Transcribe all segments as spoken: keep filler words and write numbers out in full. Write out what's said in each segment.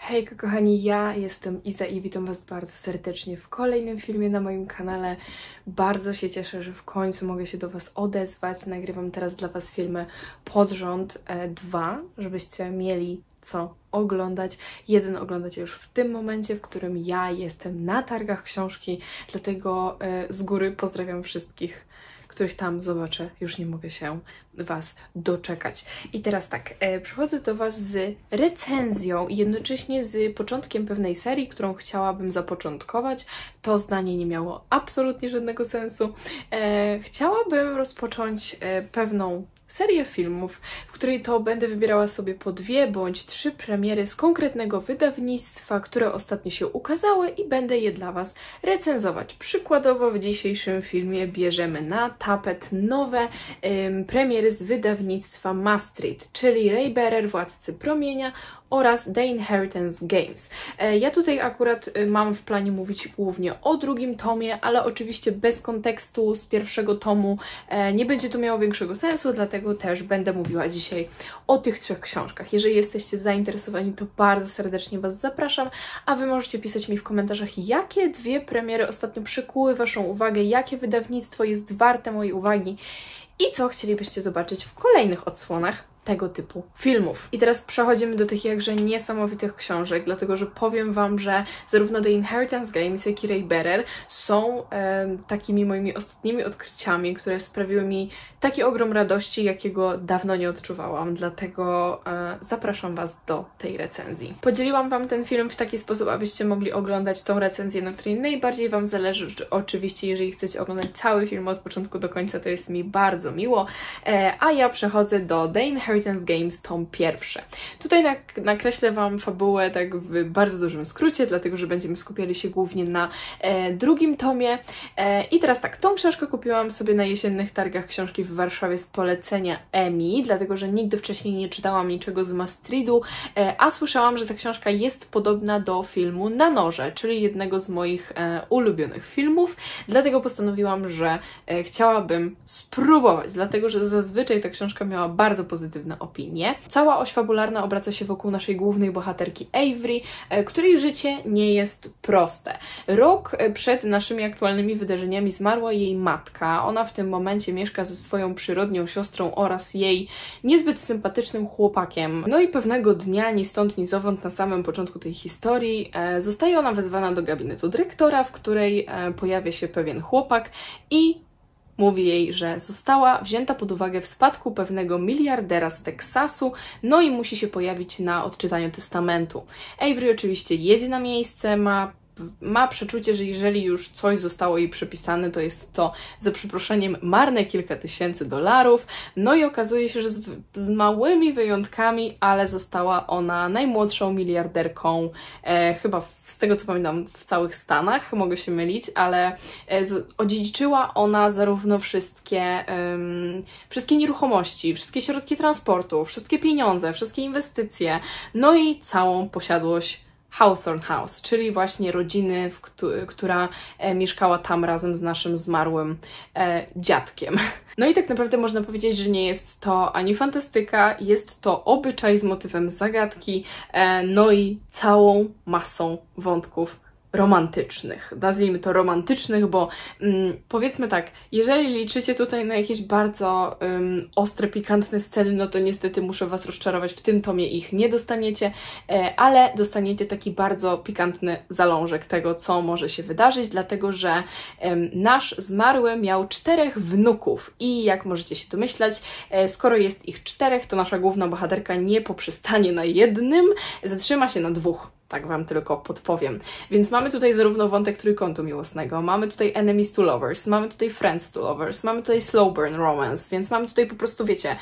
Hejka kochani, ja jestem Iza i witam Was bardzo serdecznie w kolejnym filmie na moim kanale. Bardzo się cieszę, że w końcu mogę się do Was odezwać. Nagrywam teraz dla Was filmy pod rząd e, dwa, żebyście mieli co oglądać. Jeden oglądacie już w tym momencie, w którym ja jestem na targach książki, dlatego e, z góry pozdrawiam wszystkich, których tam zobaczę. Już nie mogę się Was doczekać. I teraz tak, e, przychodzę do Was z recenzją i jednocześnie z początkiem pewnej serii, którą chciałabym zapoczątkować. To zdanie nie miało absolutnie żadnego sensu. E, chciałabym rozpocząć e, pewną serię filmów, w której to będę wybierała sobie po dwie bądź trzy premiery z konkretnego wydawnictwa, które ostatnio się ukazały i będę je dla Was recenzować. Przykładowo w dzisiejszym filmie bierzemy na tapet nowe ym, premiery z wydawnictwa Mastrit, czyli Raybearer, Władcy Promienia oraz The Inheritance Games. E, ja tutaj akurat y, mam w planie mówić głównie o drugim tomie, ale oczywiście bez kontekstu z pierwszego tomu e, nie będzie to miało większego sensu, dlatego też będę mówiła dzisiaj o tych trzech książkach. Jeżeli jesteście zainteresowani, to bardzo serdecznie Was zapraszam, a Wy możecie pisać mi w komentarzach, jakie dwie premiery ostatnio przykuły Waszą uwagę, jakie wydawnictwo jest warte mojej uwagi i co chcielibyście zobaczyć w kolejnych odsłonach tego typu filmów. I teraz przechodzimy do tych jakże niesamowitych książek, dlatego że powiem Wam, że zarówno The Inheritance Games, jak i Raybearer są e, takimi moimi ostatnimi odkryciami, które sprawiły mi taki ogrom radości, jakiego dawno nie odczuwałam, dlatego e, zapraszam Was do tej recenzji. Podzieliłam Wam ten film w taki sposób, abyście mogli oglądać tą recenzję, na której najbardziej Wam zależy. Oczywiście, jeżeli chcecie oglądać cały film od początku do końca, to jest mi bardzo miło, e, a ja przechodzę do The Inheritance Games, tom pierwszy. Tutaj nak nakreślę Wam fabułę tak w bardzo dużym skrócie, dlatego że będziemy skupiali się głównie na e, drugim tomie. E, I teraz tak, tą książkę kupiłam sobie na jesiennych targach książki w Warszawie z polecenia Emi, dlatego że nigdy wcześniej nie czytałam niczego z Mastridu, e, a słyszałam, że ta książka jest podobna do filmu Na noże, czyli jednego z moich e, ulubionych filmów, dlatego postanowiłam, że e, chciałabym spróbować, dlatego że zazwyczaj ta książka miała bardzo pozytywne opinie. Cała oś fabularna obraca się wokół naszej głównej bohaterki Avery, której życie nie jest proste. Rok przed naszymi aktualnymi wydarzeniami zmarła jej matka. Ona w tym momencie mieszka ze swoją przyrodnią siostrą oraz jej niezbyt sympatycznym chłopakiem. No i pewnego dnia, ni stąd, ni zowąd, na samym początku tej historii, zostaje ona wezwana do gabinetu dyrektora, w której pojawia się pewien chłopak i mówi jej, że została wzięta pod uwagę w spadku pewnego miliardera z Teksasu, no i musi się pojawić na odczytaniu testamentu. Avery oczywiście jedzie na miejsce, ma ma przeczucie, że jeżeli już coś zostało jej przypisane, to jest to, za przeproszeniem, marne kilka tysięcy dolarów. No i okazuje się, że z, z małymi wyjątkami, ale została ona najmłodszą miliarderką, e, chyba w, z tego co pamiętam, w całych Stanach, mogę się mylić, ale e, z, odziedziczyła ona zarówno wszystkie, um, wszystkie nieruchomości, wszystkie środki transportu, wszystkie pieniądze, wszystkie inwestycje, no i całą posiadłość Hawthorne House, czyli właśnie rodziny, w która e, mieszkała tam razem z naszym zmarłym e, dziadkiem. No i tak naprawdę można powiedzieć, że nie jest to ani fantastyka, jest to obyczaj z motywem zagadki, e, no i całą masą wątków romantycznych. Nazwijmy to romantycznych, bo mm, powiedzmy tak, jeżeli liczycie tutaj na jakieś bardzo um, ostre, pikantne sceny, no to niestety muszę Was rozczarować, w tym tomie ich nie dostaniecie, e, ale dostaniecie taki bardzo pikantny zalążek tego, co może się wydarzyć, dlatego że um, nasz zmarły miał czterech wnuków i jak możecie się domyślać, e, skoro jest ich czterech, to nasza główna bohaterka nie poprzestanie na jednym, zatrzyma się na dwóch. Tak Wam tylko podpowiem. Więc mamy tutaj zarówno wątek trójkątu miłosnego, mamy tutaj enemies to lovers, mamy tutaj friends to lovers, mamy tutaj slow burn romance, więc mamy tutaj po prostu, wiecie,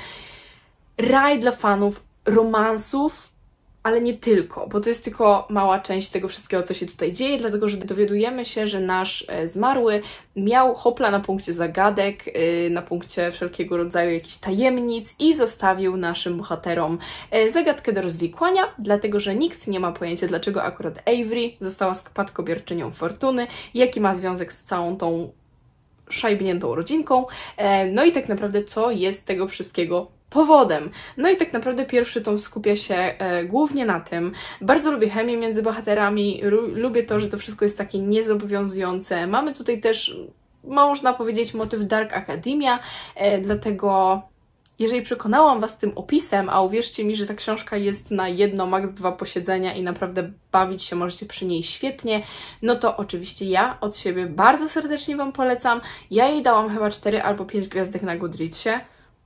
raj dla fanów romansów, ale nie tylko, bo to jest tylko mała część tego wszystkiego, co się tutaj dzieje, dlatego że dowiadujemy się, że nasz e, zmarły miał hopla na punkcie zagadek, e, na punkcie wszelkiego rodzaju jakichś tajemnic i zostawił naszym bohaterom e, zagadkę do rozwikłania, dlatego że nikt nie ma pojęcia, dlaczego akurat Avery została spadkobierczynią fortuny, jaki ma związek z całą tą szajbniętą rodzinką, e, no i tak naprawdę co jest tego wszystkiego powodem. No i tak naprawdę pierwszy tom skupia się e, głównie na tym. Bardzo lubię chemię między bohaterami, lubię to, że to wszystko jest takie niezobowiązujące. Mamy tutaj też, można powiedzieć, motyw Dark Academia, e, dlatego jeżeli przekonałam Was tym opisem, a uwierzcie mi, że ta książka jest na jedno, maks dwa posiedzenia i naprawdę bawić się możecie przy niej świetnie, no to oczywiście ja od siebie bardzo serdecznie Wam polecam. Ja jej dałam chyba cztery albo pięć gwiazdek na Goodreadsie.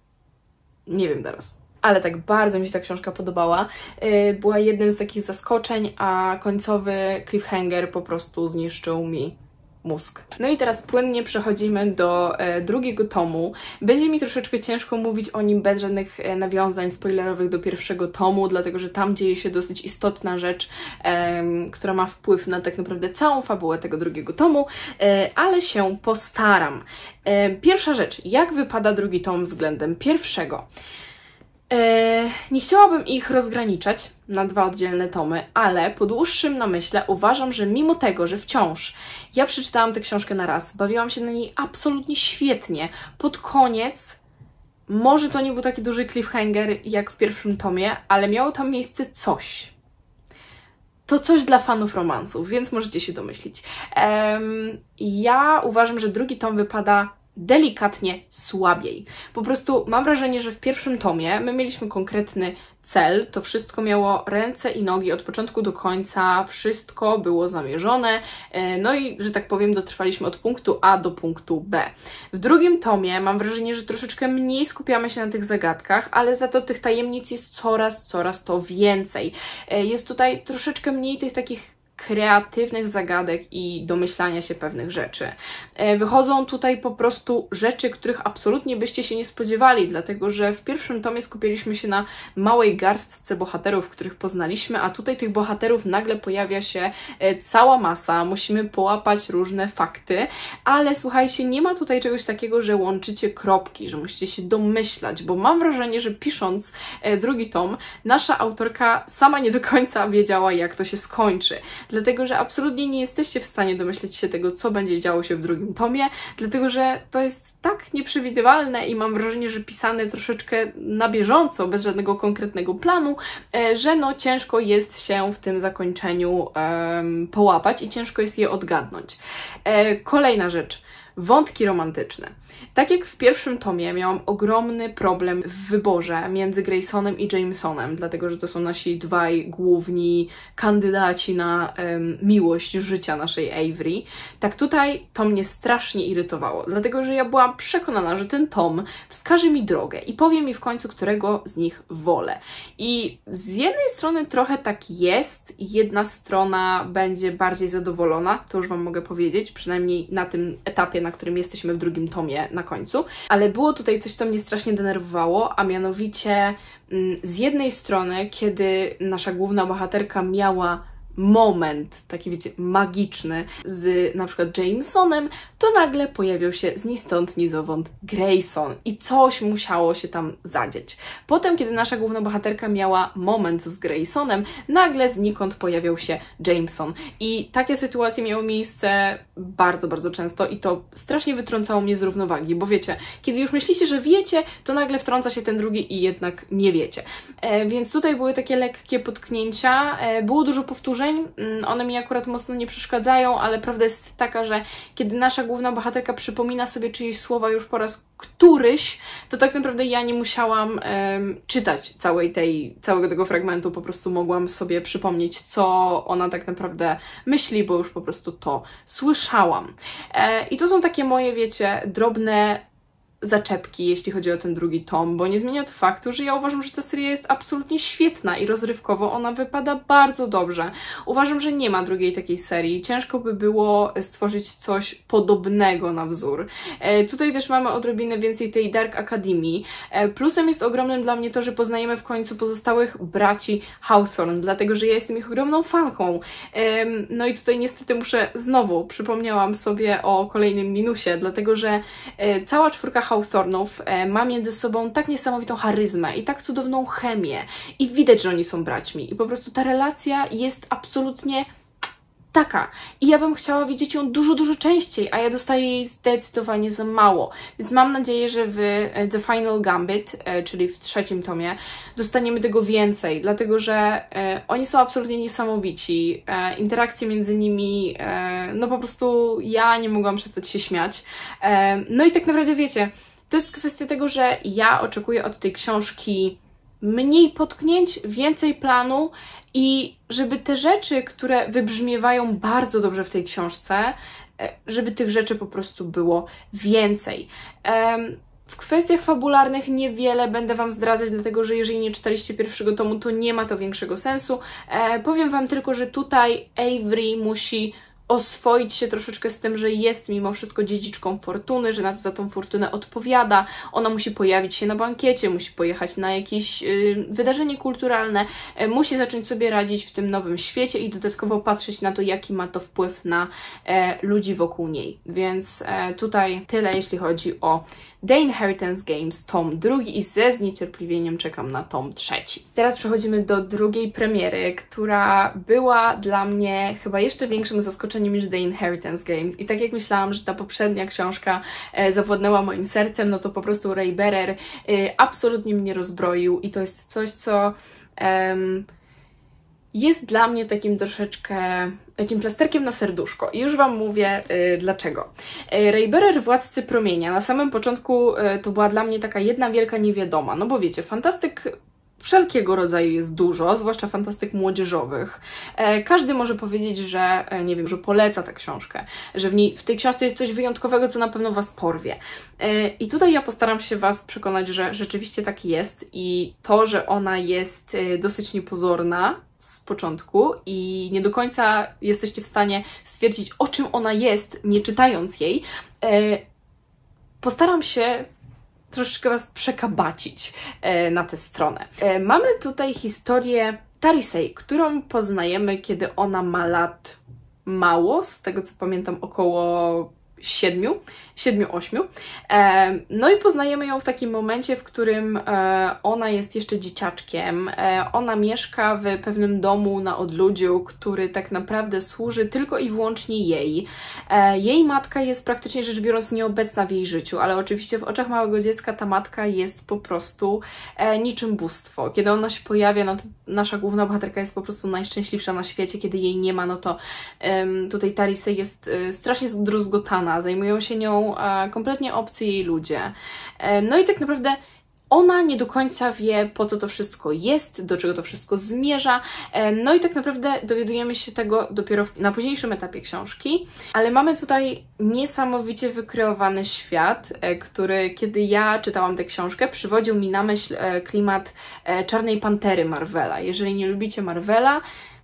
Nie wiem teraz. Ale tak bardzo mi się ta książka podobała. Była jednym z takich zaskoczeń, a końcowy cliffhanger po prostu zniszczył mi mózg. No i teraz płynnie przechodzimy do e, drugiego tomu. Będzie mi troszeczkę ciężko mówić o nim bez żadnych e, nawiązań spoilerowych do pierwszego tomu, dlatego że tam dzieje się dosyć istotna rzecz, e, która ma wpływ na tak naprawdę całą fabułę tego drugiego tomu, e, ale się postaram. E, pierwsza rzecz, jak wypada drugi tom względem pierwszego? Eee, nie chciałabym ich rozgraniczać na dwa oddzielne tomy, ale po dłuższym namyśle uważam, że mimo tego, że wciąż ja przeczytałam tę książkę na raz, bawiłam się na niej absolutnie świetnie, pod koniec może to nie był taki duży cliffhanger jak w pierwszym tomie, ale miało tam miejsce coś. To coś dla fanów romansów, więc możecie się domyślić. Eee, ja uważam, że drugi tom wypada delikatnie słabiej. Po prostu mam wrażenie, że w pierwszym tomie my mieliśmy konkretny cel, to wszystko miało ręce i nogi od początku do końca, wszystko było zamierzone, no i, że tak powiem, dotrwaliśmy od punktu A do punktu B. W drugim tomie mam wrażenie, że troszeczkę mniej skupiamy się na tych zagadkach, ale za to tych tajemnic jest coraz, coraz to więcej. Jest tutaj troszeczkę mniej tych takich kreatywnych zagadek i domyślania się pewnych rzeczy. Wychodzą tutaj po prostu rzeczy, których absolutnie byście się nie spodziewali, dlatego że w pierwszym tomie skupiliśmy się na małej garstce bohaterów, których poznaliśmy, a tutaj tych bohaterów nagle pojawia się cała masa, musimy połapać różne fakty, ale słuchajcie, nie ma tutaj czegoś takiego, że łączycie kropki, że musicie się domyślać, bo mam wrażenie, że pisząc drugi tom, nasza autorka sama nie do końca wiedziała, jak to się skończy. Dlatego, że absolutnie nie jesteście w stanie domyśleć się tego, co będzie działo się w drugim tomie, dlatego, że to jest tak nieprzewidywalne i mam wrażenie, że pisane troszeczkę na bieżąco, bez żadnego konkretnego planu, że no ciężko jest się w tym zakończeniu um, połapać i ciężko jest je odgadnąć. E, kolejna rzecz. Wątki romantyczne. Tak jak w pierwszym tomie miałam ogromny problem w wyborze między Graysonem i Jamesonem, dlatego że to są nasi dwaj główni kandydaci na um, miłość życia naszej Avery, tak tutaj to mnie strasznie irytowało, dlatego że ja byłam przekonana, że ten tom wskaże mi drogę i powie mi w końcu, którego z nich wolę. I z jednej strony trochę tak jest, jedna strona będzie bardziej zadowolona, to już Wam mogę powiedzieć, przynajmniej na tym etapie, na którym jesteśmy w drugim tomie na końcu, ale było tutaj coś, co mnie strasznie denerwowało, a mianowicie z jednej strony, kiedy nasza główna bohaterka miała moment, taki wiecie, magiczny z na przykład Jamesonem, to nagle pojawił się z ni stąd, ni zowąd Grayson i coś musiało się tam zadzieć. Potem, kiedy nasza główna bohaterka miała moment z Graysonem, nagle znikąd pojawiał się Jameson i takie sytuacje miały miejsce bardzo, bardzo często i to strasznie wytrącało mnie z równowagi, bo wiecie, kiedy już myślicie, że wiecie, to nagle wtrąca się ten drugi i jednak nie wiecie. E, więc tutaj były takie lekkie potknięcia, e, było dużo powtórzeń. One mi akurat mocno nie przeszkadzają, ale prawda jest taka, że kiedy nasza główna bohaterka przypomina sobie czyjeś słowa już po raz któryś, to tak naprawdę ja nie musiałam um, czytać całej tej, całego tego fragmentu, po prostu mogłam sobie przypomnieć, co ona tak naprawdę myśli, bo już po prostu to słyszałam. E, I to są takie moje, wiecie, drobne zaczepki, jeśli chodzi o ten drugi tom, bo nie zmienia to faktu, że ja uważam, że ta seria jest absolutnie świetna i rozrywkowo ona wypada bardzo dobrze. Uważam, że nie ma drugiej takiej serii. Ciężko by było stworzyć coś podobnego na wzór. E, tutaj też mamy odrobinę więcej tej Dark Academy. E, plusem jest ogromnym dla mnie to, że poznajemy w końcu pozostałych braci Hawthorne, dlatego, że ja jestem ich ogromną fanką. E, no i tutaj niestety muszę znowu, przypomniałam sobie o kolejnym minusie, dlatego, że e, cała czwórka Hawthornów ma między sobą tak niesamowitą charyzmę i tak cudowną chemię i widać, że oni są braćmi i po prostu ta relacja jest absolutnie taka. I ja bym chciała widzieć ją dużo, dużo częściej, a ja dostaję jej zdecydowanie za mało. Więc mam nadzieję, że w The Final Gambit, czyli w trzecim tomie, dostaniemy tego więcej, dlatego że e, oni są absolutnie niesamowici. E, interakcje między nimi, e, no po prostu ja nie mogłam przestać się śmiać. E, no i tak naprawdę wiecie, to jest kwestia tego, że ja oczekuję od tej książki mniej potknięć, więcej planu i żeby te rzeczy, które wybrzmiewają bardzo dobrze w tej książce, żeby tych rzeczy po prostu było więcej. W kwestiach fabularnych niewiele będę Wam zdradzać, dlatego że jeżeli nie czytaliście pierwszego tomu, to nie ma to większego sensu. Powiem Wam tylko, że tutaj Avery musi oswoić się troszeczkę z tym, że jest mimo wszystko dziedziczką fortuny, że na to za tą fortunę odpowiada. Ona musi pojawić się na bankiecie, musi pojechać na jakieś y, wydarzenie kulturalne, y, musi zacząć sobie radzić w tym nowym świecie i dodatkowo patrzeć na to, jaki ma to wpływ na e, ludzi wokół niej. Więc e, tutaj tyle, jeśli chodzi o The Inheritance Games, tom drugi i ze zniecierpliwieniem czekam na tom trzeci. Teraz przechodzimy do drugiej premiery, która była dla mnie chyba jeszcze większym zaskoczeniem niż The Inheritance Games. I tak jak myślałam, że ta poprzednia książka e, zawładnęła moim sercem, no to po prostu Ray Bearer e, absolutnie mnie rozbroił i to jest coś, co em, jest dla mnie takim troszeczkę takim plasterkiem na serduszko. I już Wam mówię yy, dlaczego. Yy, Ray Bearer, Władcy Promienia. Na samym początku yy, to była dla mnie taka jedna wielka niewiadoma. No bo wiecie, fantastyk wszelkiego rodzaju jest dużo, zwłaszcza fantastyk młodzieżowych. E, każdy może powiedzieć, że, e, nie wiem, że poleca tę książkę, że w, niej, w tej książce jest coś wyjątkowego, co na pewno Was porwie. E, I tutaj ja postaram się Was przekonać, że rzeczywiście tak jest i to, że ona jest e, dosyć niepozorna z początku i nie do końca jesteście w stanie stwierdzić, o czym ona jest, nie czytając jej, e, postaram się troszeczkę Was przekabacić e, na tę stronę. E, mamy tutaj historię Tarisei, którą poznajemy, kiedy ona ma lat mało, z tego co pamiętam około siedmiu, siedmiu, ośmiu. E, no i poznajemy ją w takim momencie, w którym e, ona jest jeszcze dzieciaczkiem. E, ona mieszka w pewnym domu na odludziu, który tak naprawdę służy tylko i wyłącznie jej. E, jej matka jest praktycznie rzecz biorąc nieobecna w jej życiu, ale oczywiście w oczach małego dziecka ta matka jest po prostu e, niczym bóstwo. Kiedy ona się pojawia, no to nasza główna bohaterka jest po prostu najszczęśliwsza na świecie. Kiedy jej nie ma, no to e, tutaj Tarisei jest e, strasznie zdruzgotana. Zajmują się nią e, kompletnie obcy jej ludzie. E, no i tak naprawdę ona nie do końca wie, po co to wszystko jest, do czego to wszystko zmierza. E, no i tak naprawdę dowiadujemy się tego dopiero w, na późniejszym etapie książki. Ale mamy tutaj niesamowicie wykreowany świat, e, który, kiedy ja czytałam tę książkę, przywodził mi na myśl e, klimat e, Czarnej Pantery Marvela. Jeżeli nie lubicie Marvela,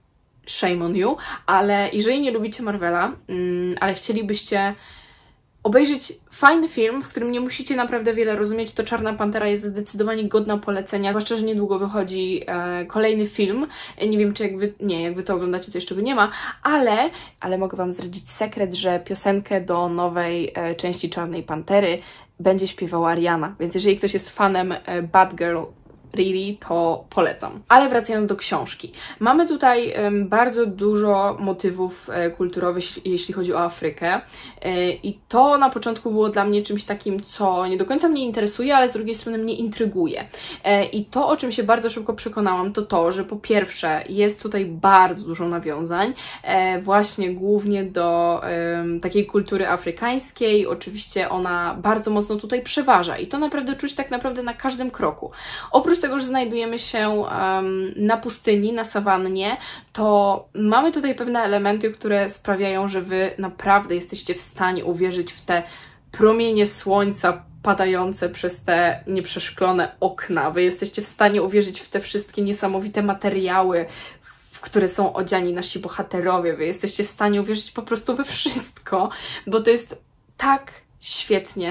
shame on you, ale jeżeli nie lubicie Marvela, mm, ale chcielibyście obejrzeć fajny film, w którym nie musicie naprawdę wiele rozumieć, to Czarna Pantera jest zdecydowanie godna polecenia, zwłaszcza, że niedługo wychodzi e, kolejny film. Nie wiem, czy jak wy, nie, jak wy to oglądacie, to jeszcze go nie ma, ale, ale mogę Wam zdradzić sekret, że piosenkę do nowej e, części Czarnej Pantery będzie śpiewała Ariana, więc jeżeli ktoś jest fanem e, Bad Girl Really, to polecam. Ale wracając do książki. Mamy tutaj um, bardzo dużo motywów e, kulturowych, jeśli chodzi o Afrykę. E, I to na początku było dla mnie czymś takim, co nie do końca mnie interesuje, ale z drugiej strony mnie intryguje. E, I to, o czym się bardzo szybko przekonałam, to to, że po pierwsze jest tutaj bardzo dużo nawiązań, e, właśnie głównie do e, takiej kultury afrykańskiej. Oczywiście ona bardzo mocno tutaj przeważa i to naprawdę czuć tak naprawdę na każdym kroku. Oprócz tego, że znajdujemy się um, na pustyni, na sawannie, to mamy tutaj pewne elementy, które sprawiają, że Wy naprawdę jesteście w stanie uwierzyć w te promienie słońca padające przez te nieprzeszklone okna. Wy jesteście w stanie uwierzyć w te wszystkie niesamowite materiały, w które są odziani nasi bohaterowie. Wy jesteście w stanie uwierzyć po prostu we wszystko, bo to jest tak świetnie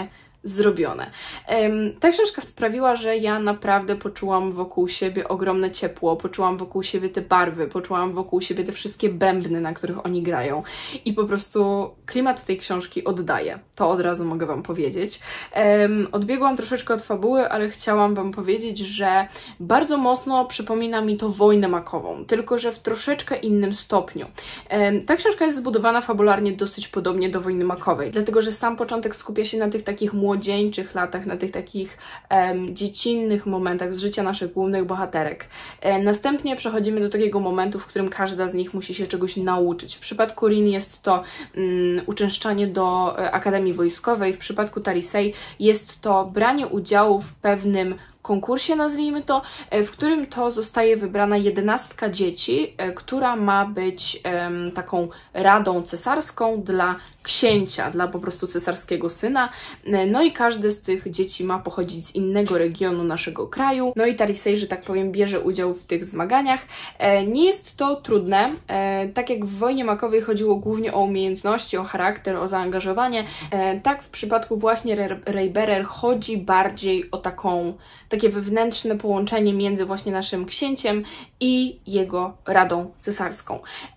zrobione. Um, ta książka sprawiła, że ja naprawdę poczułam wokół siebie ogromne ciepło, poczułam wokół siebie te barwy, poczułam wokół siebie te wszystkie bębny, na których oni grają i po prostu klimat tej książki oddaje. To od razu mogę Wam powiedzieć. Um, odbiegłam troszeczkę od fabuły, ale chciałam Wam powiedzieć, że bardzo mocno przypomina mi to Wojnę makową, tylko że w troszeczkę innym stopniu. Um, ta książka jest zbudowana fabularnie dosyć podobnie do Wojny makowej, dlatego że sam początek skupia się na tych takich młodzieńczych latach, na tych takich um, dziecinnych momentach z życia naszych głównych bohaterek. E, następnie przechodzimy do takiego momentu, w którym każda z nich musi się czegoś nauczyć. W przypadku Rin jest to um, uczęszczanie do e, Akademii Wojskowej, w przypadku Tarisei jest to branie udziału w pewnym konkursie, nazwijmy to, w którym to zostaje wybrana jedenastka dzieci, która ma być um, taką radą cesarską dla księcia, dla po prostu cesarskiego syna. No i każde z tych dzieci ma pochodzić z innego regionu naszego kraju. No i Tarisei, że tak powiem, bierze udział w tych zmaganiach. Nie jest to trudne. Tak jak w Wojnie makowej chodziło głównie o umiejętności, o charakter, o zaangażowanie, tak w przypadku właśnie Raybearer chodzi bardziej o taką takie wewnętrzne połączenie między właśnie naszym księciem i jego radą cesarską.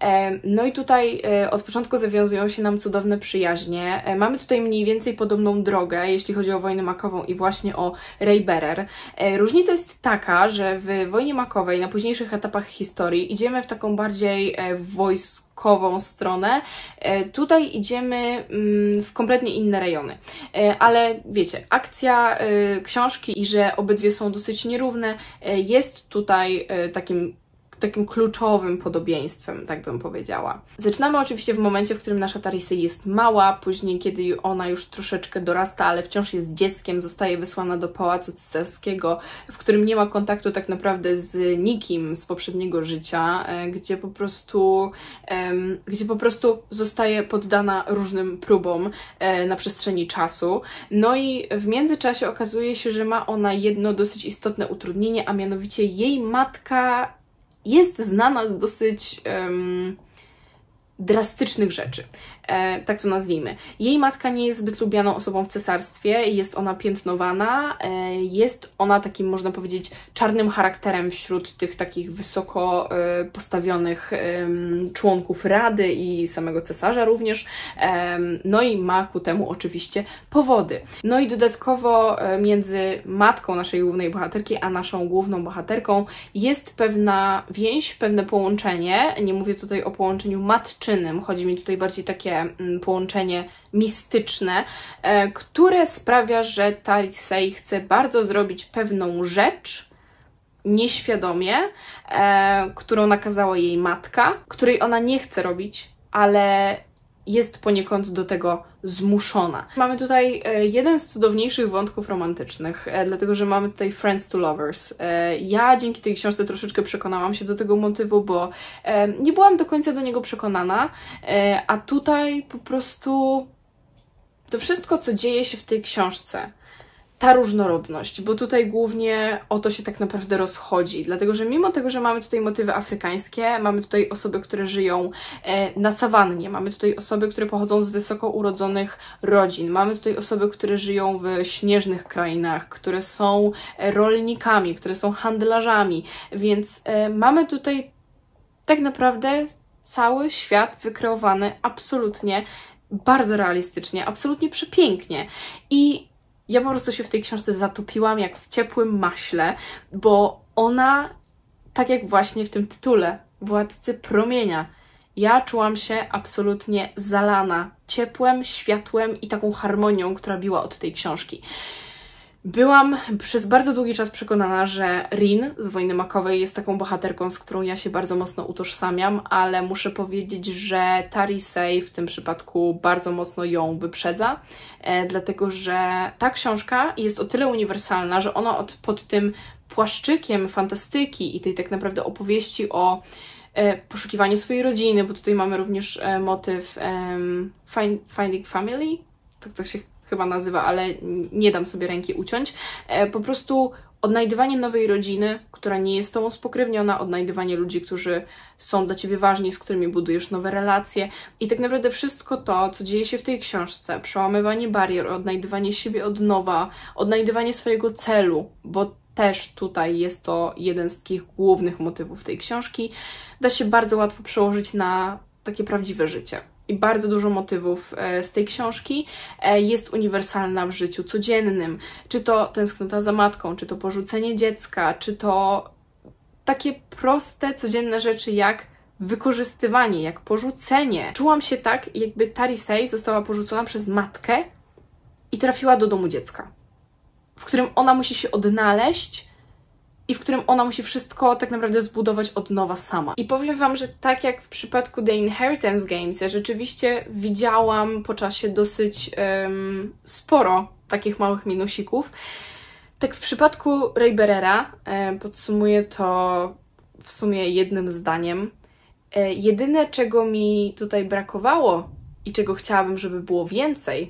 No i tutaj od początku zawiązują się nam cudowne przyjaźnie. Mamy tutaj mniej więcej podobną drogę, jeśli chodzi o Wojnę makową i właśnie o Raybearer. Różnica jest taka, że w Wojnie makowej na późniejszych etapach historii idziemy w taką bardziej wojskową stronę. Tutaj idziemy w kompletnie inne rejony. Ale wiecie, akcja książki i że obydwie są dosyć nierówne jest tutaj takim takim kluczowym podobieństwem, tak bym powiedziała. Zaczynamy oczywiście w momencie, w którym nasza Tarisei jest mała, później kiedy ona już troszeczkę dorasta, ale wciąż jest dzieckiem, zostaje wysłana do Pałacu Cesarskiego, w którym nie ma kontaktu tak naprawdę z nikim z poprzedniego życia, gdzie po prostu, gdzie po prostu zostaje poddana różnym próbom na przestrzeni czasu. No i w międzyczasie okazuje się, że ma ona jedno dosyć istotne utrudnienie, a mianowicie jej matka jest znana z dosyć um, drastycznych rzeczy, e, tak to nazwijmy. Jej matka nie jest zbyt lubianą osobą w cesarstwie, jest ona piętnowana, e, jest ona takim, można powiedzieć, czarnym charakterem wśród tych takich wysoko e, postawionych e, członków Rady i samego cesarza również, e, no i ma ku temu oczywiście powody. No i dodatkowo e, między matką naszej głównej bohaterki, a naszą główną bohaterką jest pewna więź, pewne połączenie, nie mówię tutaj o połączeniu matczynym, chodzi mi tutaj bardziej takie mm, połączenie mistyczne, e, które sprawia, że Tarisei chce bardzo zrobić pewną rzecz nieświadomie, e, którą nakazała jej matka, której ona nie chce robić, ale jest poniekąd do tego zmuszona. Mamy tutaj jeden z cudowniejszych wątków romantycznych, dlatego że mamy tutaj Friends to Lovers. Ja dzięki tej książce troszeczkę przekonałam się do tego motywu, bo nie byłam do końca do niego przekonana, a tutaj po prostu to wszystko, co dzieje się w tej książce, ta różnorodność, bo tutaj głównie o to się tak naprawdę rozchodzi, dlatego że mimo tego, że mamy tutaj motywy afrykańskie, mamy tutaj osoby, które żyją na sawannie, mamy tutaj osoby, które pochodzą z wysoko urodzonych rodzin, mamy tutaj osoby, które żyją w śnieżnych krainach, które są rolnikami, które są handlarzami, więc mamy tutaj tak naprawdę cały świat wykreowany absolutnie bardzo realistycznie, absolutnie przepięknie i ja po prostu się w tej książce zatopiłam jak w ciepłym maśle, bo ona, tak jak właśnie w tym tytule, Władcy Promienia, ja czułam się absolutnie zalana ciepłem, światłem i taką harmonią, która biła od tej książki. Byłam przez bardzo długi czas przekonana, że Rin z Wojny makowej jest taką bohaterką, z którą ja się bardzo mocno utożsamiam, ale muszę powiedzieć, że Tarisei w tym przypadku bardzo mocno ją wyprzedza, e, dlatego że ta książka jest o tyle uniwersalna, że ona od, pod tym płaszczykiem fantastyki i tej tak naprawdę opowieści o e, poszukiwaniu swojej rodziny, bo tutaj mamy również e, motyw e, find, Finding Family, tak to się chyba nazywa, ale nie dam sobie ręki uciąć, po prostu odnajdywanie nowej rodziny, która nie jest z tobą spokrewniona, odnajdywanie ludzi, którzy są dla ciebie ważni, z którymi budujesz nowe relacje i tak naprawdę wszystko to, co dzieje się w tej książce, przełamywanie barier, odnajdywanie siebie od nowa, odnajdywanie swojego celu, bo też tutaj jest to jeden z takich głównych motywów tej książki, da się bardzo łatwo przełożyć na takie prawdziwe życie. I bardzo dużo motywów z tej książki jest uniwersalna w życiu codziennym. Czy to tęsknota za matką, czy to porzucenie dziecka, czy to takie proste, codzienne rzeczy jak wykorzystywanie, jak porzucenie. Czułam się tak, jakby Tarisei została porzucona przez matkę i trafiła do domu dziecka, w którym ona musi się odnaleźć i w którym ona musi wszystko tak naprawdę zbudować od nowa sama. I powiem wam, że tak jak w przypadku The Inheritance Games, ja rzeczywiście widziałam po czasie dosyć um, sporo takich małych minusików, tak w przypadku Ray Berrera e, podsumuję to w sumie jednym zdaniem. E, jedyne, czego mi tutaj brakowało i czego chciałabym, żeby było więcej,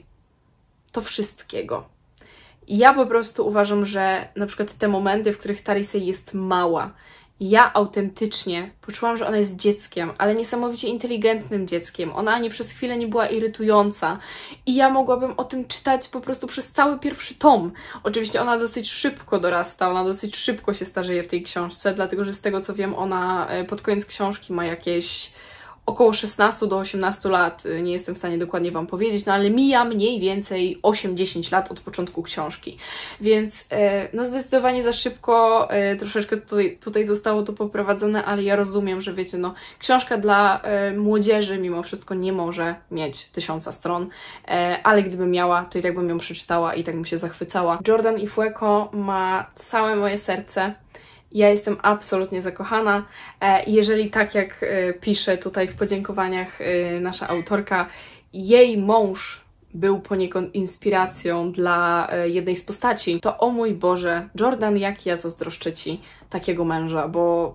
to wszystkiego. Ja po prostu uważam, że na przykład te momenty, w których Tarisei jest mała, ja autentycznie poczułam, że ona jest dzieckiem, ale niesamowicie inteligentnym dzieckiem. Ona ani przez chwilę nie była irytująca i ja mogłabym o tym czytać po prostu przez cały pierwszy tom. Oczywiście ona dosyć szybko dorasta, ona dosyć szybko się starzeje w tej książce, dlatego że z tego co wiem, ona pod koniec książki ma jakieś około szesnaście do osiemnastu lat, nie jestem w stanie dokładnie wam powiedzieć, no ale mija mniej więcej osiem dziesięć lat od początku książki. Więc no zdecydowanie za szybko troszeczkę tutaj, tutaj zostało to poprowadzone, ale ja rozumiem, że wiecie, no książka dla młodzieży mimo wszystko nie może mieć tysiąca stron, ale gdyby miała, to i tak bym ją przeczytała i tak bym się zachwycała. Jordan i Fueko ma całe moje serce. Ja jestem absolutnie zakochana. Jeżeli tak jak pisze tutaj w podziękowaniach nasza autorka, jej mąż był poniekąd inspiracją dla jednej z postaci, to o mój Boże, Jordan, jak ja zazdroszczę Ci takiego męża, bo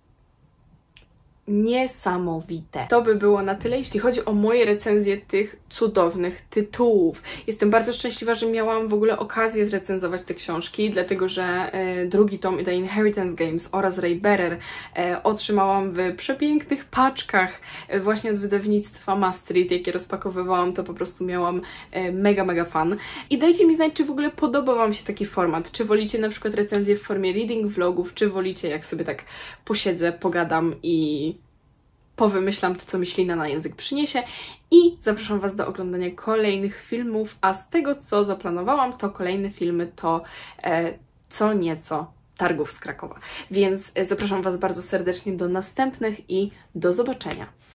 niesamowite. To by było na tyle, jeśli chodzi o moje recenzje tych cudownych tytułów. Jestem bardzo szczęśliwa, że miałam w ogóle okazję zrecenzować te książki, dlatego że e, drugi tom The Inheritance Games oraz Ray Berrer e, otrzymałam w przepięknych paczkach e, właśnie od wydawnictwa Mastreet. Jak je rozpakowywałam, to po prostu miałam e, mega, mega fan. I dajcie mi znać, czy w ogóle podoba wam się taki format. Czy wolicie na przykład recenzje w formie reading vlogów, czy wolicie jak sobie tak posiedzę, pogadam i powymyślam to, co mi ślina na język przyniesie i zapraszam Was do oglądania kolejnych filmów, a z tego, co zaplanowałam, to kolejne filmy to e, co nieco targów z Krakowa. Więc zapraszam Was bardzo serdecznie do następnych i do zobaczenia.